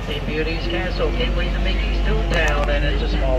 Sleeping Beauty's castle, Gateway to Mickey's Toontown, and it's a small